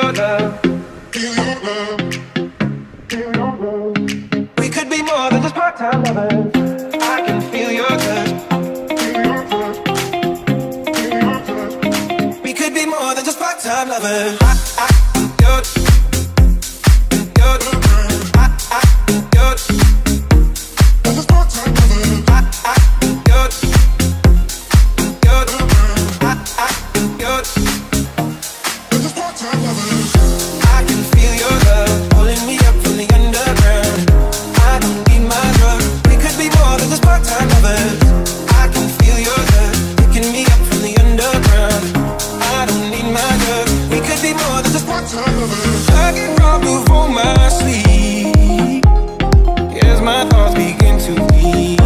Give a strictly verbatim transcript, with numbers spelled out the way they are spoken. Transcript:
your love. We could be more than just part-time lovers. I can feel your touch. We could be more than just part-time lovers. I, I, your, your, I, I, your, just part-time lovers. I, I, your, your, I, I, your, just part-time lovers. I can feel your love pulling me up from the underground. I don't need my drug. We could be more than just part-time lovers. I can feel your love picking me up from the underground. I don't need my drug. We could be more than just part-time lovers. I can rob before my sleep, as my thoughts begin to leave.